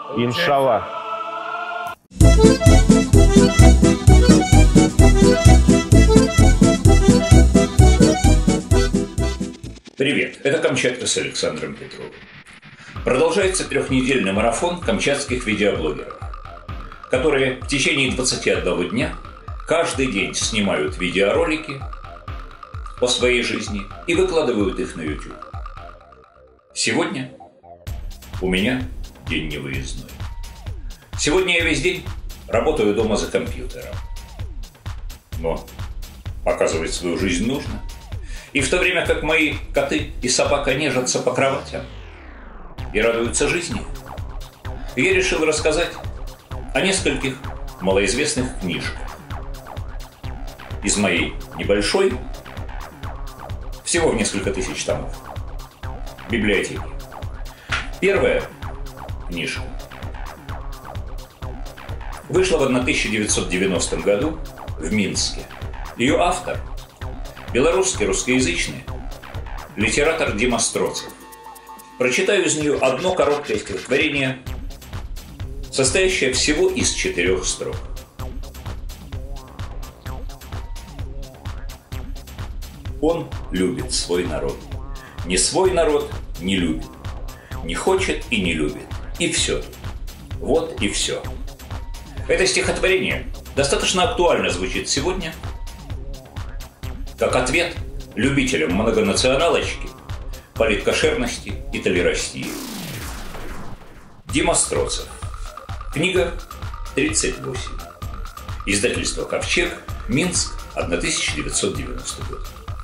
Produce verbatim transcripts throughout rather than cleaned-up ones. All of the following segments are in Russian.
Иншаллах. Привет, это Камчатка с Александром Петровым. Продолжается трехнедельный марафон камчатских видеоблогеров, которые в течение двадцати одного дня каждый день снимают видеоролики о своей жизни и выкладывают их на YouTube. Сегодня у меня день невыездной. Сегодня я весь день работаю дома за компьютером. Но показывать свою жизнь нужно. И в то время как мои коты и собака нежатся по кроватям и радуются жизни, я решил рассказать о нескольких малоизвестных книжках из моей небольшой, всего в несколько тысяч томов, библиотеки. Первая книжка вышла в тысяча девятьсот девяностом году в Минске. Ее автор – белорусский русскоязычный литератор Дима Строцев. Прочитаю из нее одно короткое стихотворение, состоящее всего из четырех строк. Он любит свой народ. Не свой народ не любит. Не хочет и не любит. И все тут. Вот и все. Это стихотворение достаточно актуально звучит сегодня, как ответ любителям многонационалочки, политкошерности и толерастии. Дима Строцев. Книга тридцать восемь. Издательство «Ковчег», Минск, тысяча девятьсот девяностый год.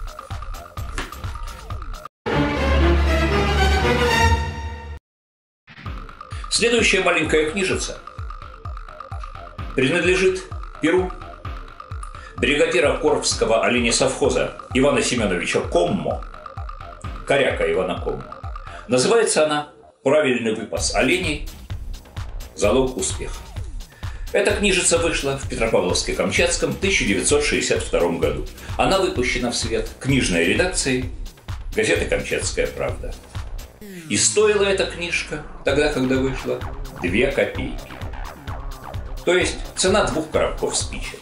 Следующая маленькая книжица принадлежит перу бригадира Коровского оленесовхоза Ивана Семеновича Коммо, коряка Ивана Коммо. Называется она «Правильный выпас оленей. Залог успеха». Эта книжица вышла в Петропавловске-Камчатском в тысяча девятьсот шестьдесят втором году. Она выпущена в свет книжной редакцией газеты «Камчатская правда». И стоила эта книжка, тогда, когда вышла, две копейки. То есть цена двух коробков спичек.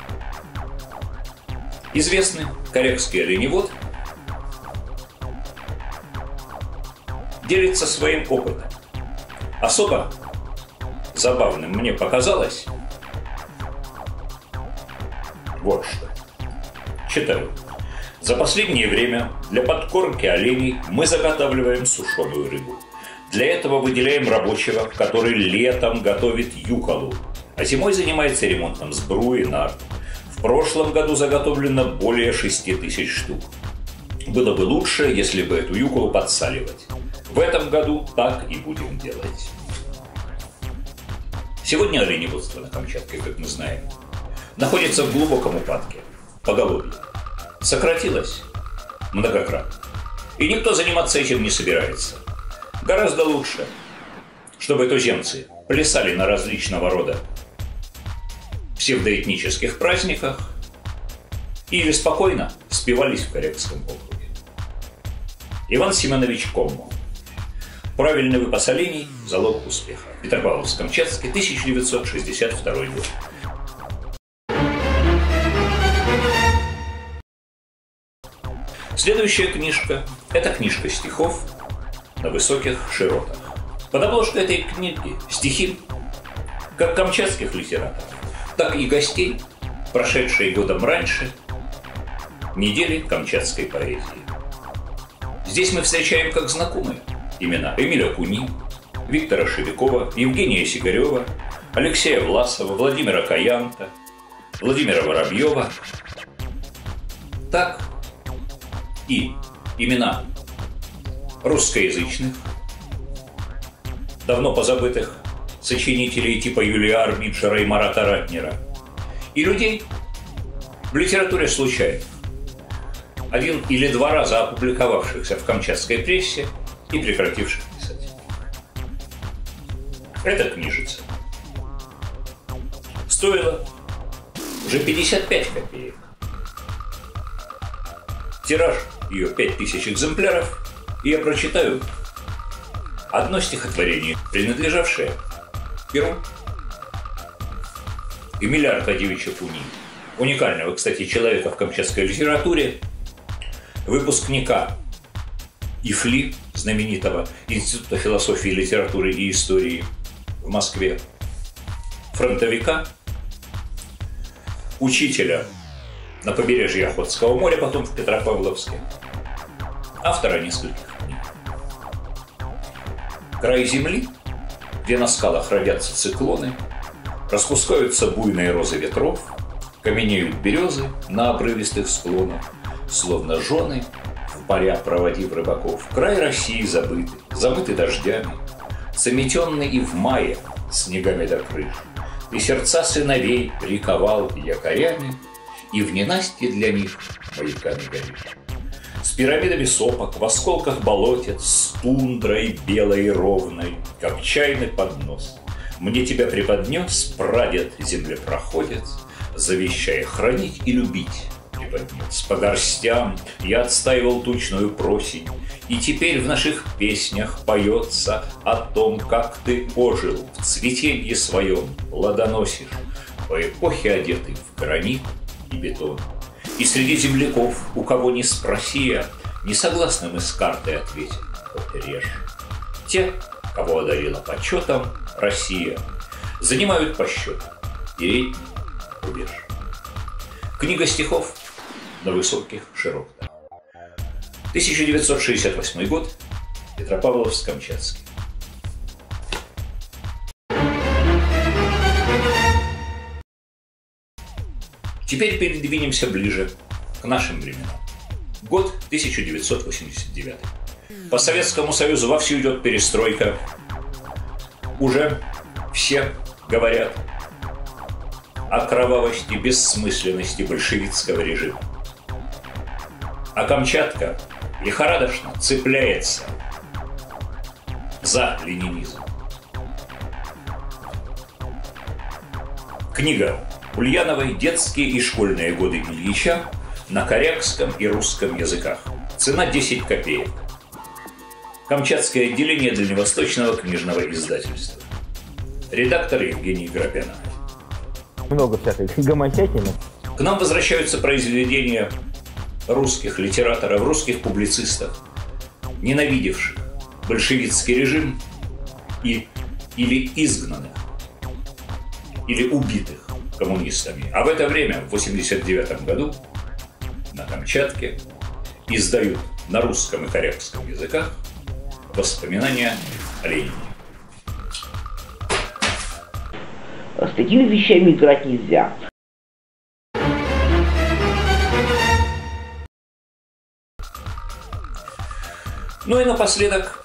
Известный корякский оленевод делится своим опытом. Особо забавным мне показалось вот что. Читаю. За последнее время для подкормки оленей мы заготавливаем сушеную рыбу. Для этого выделяем рабочего, который летом готовит юколу, а зимой занимается ремонтом сбруи, нар. В прошлом году заготовлено более шести тысяч штук. Было бы лучше, если бы эту юколу подсаливать. В этом году так и будем делать. Сегодня оленеводство на Камчатке, как мы знаем, находится в глубоком упадке, поголовье. Сократилось многократно. И никто заниматься этим не собирается. Гораздо лучше, чтобы туземцы плясали на различного рода псевдоэтнических праздниках или спокойно спивались в Корякском округе. Иван Семенович Коммо. «Правильный выпас оленей. Залог успеха». Петропавловск-Камчатский, тысяча девятьсот шестьдесят второй год. Следующая книжка – это книжка стихов на высоких широтах. Под обложкой этой книги стихи как камчатских литераторов, так и гостей, прошедшие годом раньше, недели камчатской поэзии. Здесь мы встречаем как знакомые имена Эмиля Куни, Виктора Шевикова, Евгения Сигарева, Алексея Власова, Владимира Каянта, Владимира Воробьева. Так и имена русскоязычных, давно позабытых сочинителей типа Юлия Армиджера и Марата Ратнера, и людей в литературе случайных, один или два раза опубликовавшихся в камчатской прессе и прекративших писать. Эта книжица стоила уже пятьдесят пять копеек. Тираж ее пять тысяч экземпляров, и я прочитаю одно стихотворение, принадлежавшее Перу. Эмиля Аркадьевича Пуни, уникального, кстати, человека в камчатской литературе, выпускника ИФЛИ, знаменитого Института философии, литературы и истории в Москве, фронтовика, учителя на побережье Охотского моря, потом в Петропавловске, автора нескольких книг. «Край земли», где на скалах родятся циклоны, распускаются буйные розы ветров, каменеют березы на обрывистых склонах, словно жены, в моря проводив рыбаков. Край России забытый, замытый дождями, заметенный и в мае снегами до крыш. И сердца сыновей приковал якорями, и в ненастье для них маяками горишь. С пирамидами сопок, в осколках болотец, с тундрой белой и ровной, как чайный поднос. Мне тебя преподнес прадед землепроходец, завещая хранить и любить преподнес. По горстям я отстаивал тучную просень, и теперь в наших песнях поется о том, как ты ожил в цветенье своем, плодоносишь, по эпохе одетый в гранит и бетон. И среди земляков, у кого не спроси я, не согласны мы с картой ответить, вот режь. Те, кого одарила почетом Россия, занимают по счету передний рубеж. Книга стихов на высоких широтах. тысяча девятьсот шестьдесят восьмой год. Петропавловск-Камчатский. Теперь передвинемся ближе к нашим временам. Год тысяча девятьсот восемьдесят девятый. По Советскому Союзу вовсю идет перестройка. Уже все говорят о кровавости, бессмысленности большевистского режима. А Камчатка лихорадочно цепляется за ленинизм. Книга Ульяновой «Детские и школьные годы Ильича» на корякском и русском языках. Цена десять копеек. Камчатское отделение Дальневосточного книжного издательства. Редактор Евгений Грабянов. Много всякой гомосятины. К нам возвращаются произведения русских литераторов, русских публицистов, ненавидевших большевистский режим и, или изгнанных, или убитых коммунистами. А в это время, в восемьдесят девятом году, на Камчатке издают на русском и корякском языках воспоминания о Ленине. С такими вещами играть нельзя. Ну и напоследок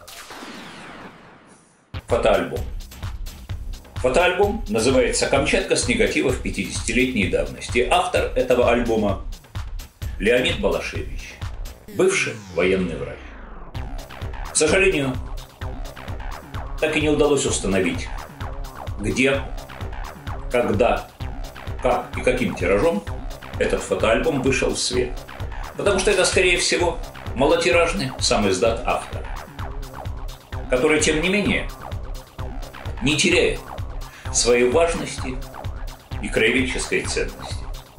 фотоальбом. Фотоальбом называется «Камчатка с негативов пятидесятилетней давности». Автор этого альбома Леонид Балашевич, бывший военный врач. К сожалению, так и не удалось установить, где, когда, как и каким тиражом этот фотоальбом вышел в свет. Потому что это, скорее всего, малотиражный сам издат автора, который, тем не менее, не теряет своей важности и краеведческой ценности.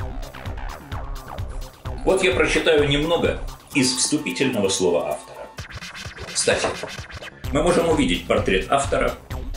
Вот я прочитаю немного из вступительного слова автора. Кстати, мы можем увидеть портрет автора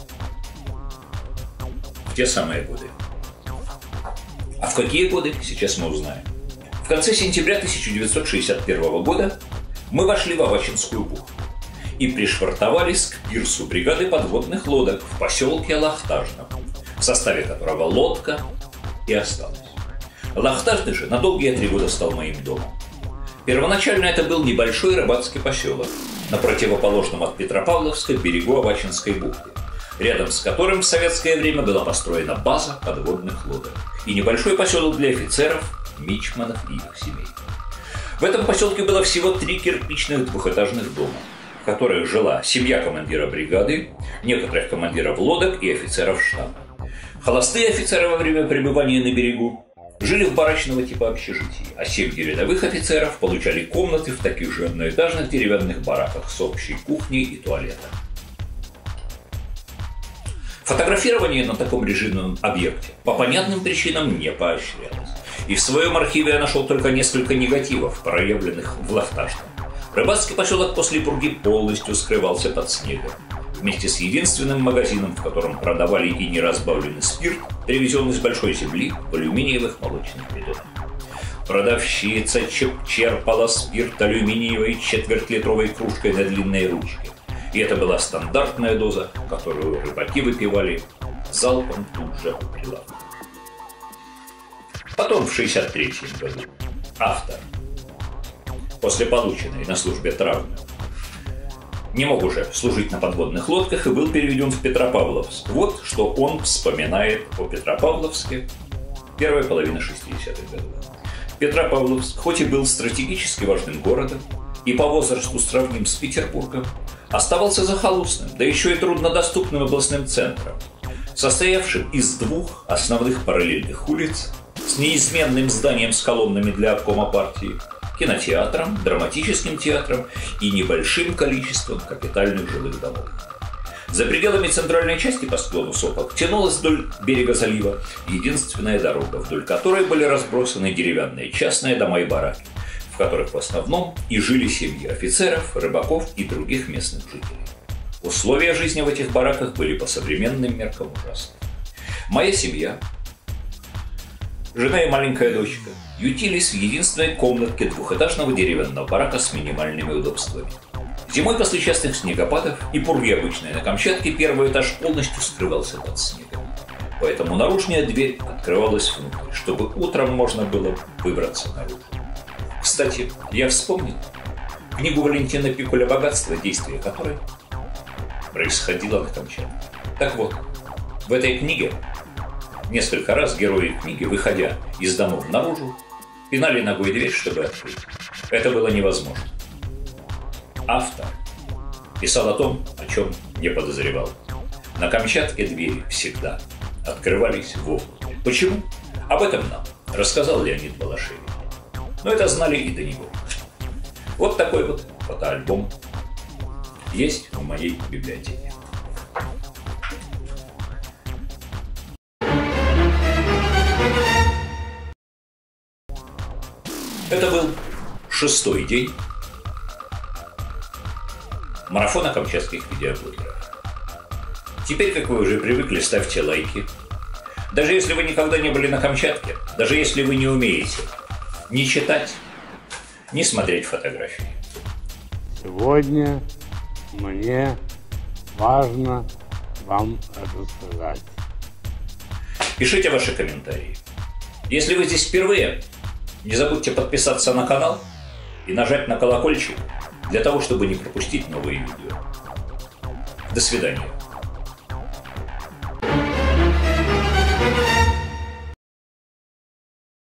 в те самые годы. А в какие годы, сейчас мы узнаем. В конце сентября тысяча девятьсот шестьдесят первого года мы вошли в Авачинскую бухту и пришвартовались к пирсу бригады подводных лодок в поселке Лахтажном, в составе которого лодка и осталась. Лахтажный же на долгие три года стал моим домом. Первоначально это был небольшой рыбацкий поселок на противоположном от Петропавловска берегу Авачинской бухты, рядом с которым в советское время была построена база подводных лодок и небольшой поселок для офицеров, мичманов и их семей. В этом поселке было всего три кирпичных двухэтажных дома, в которых жила семья командира бригады, некоторых командиров лодок и офицеров штаба. Холостые офицеры во время пребывания на берегу жили в барачного типа общежитий, а семьи рядовых офицеров получали комнаты в таких же одноэтажных деревянных бараках с общей кухней и туалетом. Фотографирование на таком режимном объекте по понятным причинам не поощрялось. И в своем архиве я нашел только несколько негативов, проявленных в Лахташном. Рыбацкий поселок после пурги полностью скрывался под снегом. Вместе с единственным магазином, в котором продавали и неразбавленный спирт, привезенный с большой земли в алюминиевых молочных бидонах. Продавщица черпала спирт алюминиевой четвертьлитровой кружкой на длинной ручке. И это была стандартная доза, которую рыбаки выпивали залпом тут же у прилавка. Потом в шестьдесят третьем году автор, после полученной на службе травмы, не мог уже служить на подводных лодках и был переведен в Петропавловск. Вот что он вспоминает о Петропавловске первой половины шестидесятых годов. Петропавловск, хоть и был стратегически важным городом и по возрасту сравним с Петербургом, оставался захолустным, да еще и труднодоступным областным центром, состоявшим из двух основных параллельных улиц с неизменным зданием с колоннами для обкома партии, кинотеатром, драматическим театром и небольшим количеством капитальных жилых домов. За пределами центральной части по склону сопок тянулась вдоль берега залива единственная дорога, вдоль которой были разбросаны деревянные частные дома и бараки, в которых в основном и жили семьи офицеров, рыбаков и других местных жителей. Условия жизни в этих бараках были по современным меркам ужасны. Моя семья, жена и маленькая дочка, ютились в единственной комнатке двухэтажного деревянного барака с минимальными удобствами. Зимой после частых снегопадов и пурги обычной на Камчатке первый этаж полностью скрывался под снегом. Поэтому наружная дверь открывалась внутрь, чтобы утром можно было выбраться наружу. Кстати, я вспомнил книгу Валентина Пикуля «Богатство», действие которой происходило на Камчатке. Так вот, в этой книге несколько раз герои книги, выходя из домов наружу, пинали ногой дверь, чтобы открыть. Это было невозможно. Автор писал о том, о чем не подозревал. На Камчатке двери всегда открывались вовнутрь. Почему? Об этом нам рассказал Леонид Балашевич. Но это знали и до него. Вот такой вот фотоальбом есть в моей библиотеке. Это был шестой день марафона камчатских видеоблогеров. Теперь, как вы уже привыкли, ставьте лайки. Даже если вы никогда не были на Камчатке, даже если вы не умеете ни читать, ни смотреть фотографии. Сегодня мне важно вам рассказать. Пишите ваши комментарии. Если вы здесь впервые, не забудьте подписаться на канал и нажать на колокольчик для того, чтобы не пропустить новые видео. До свидания.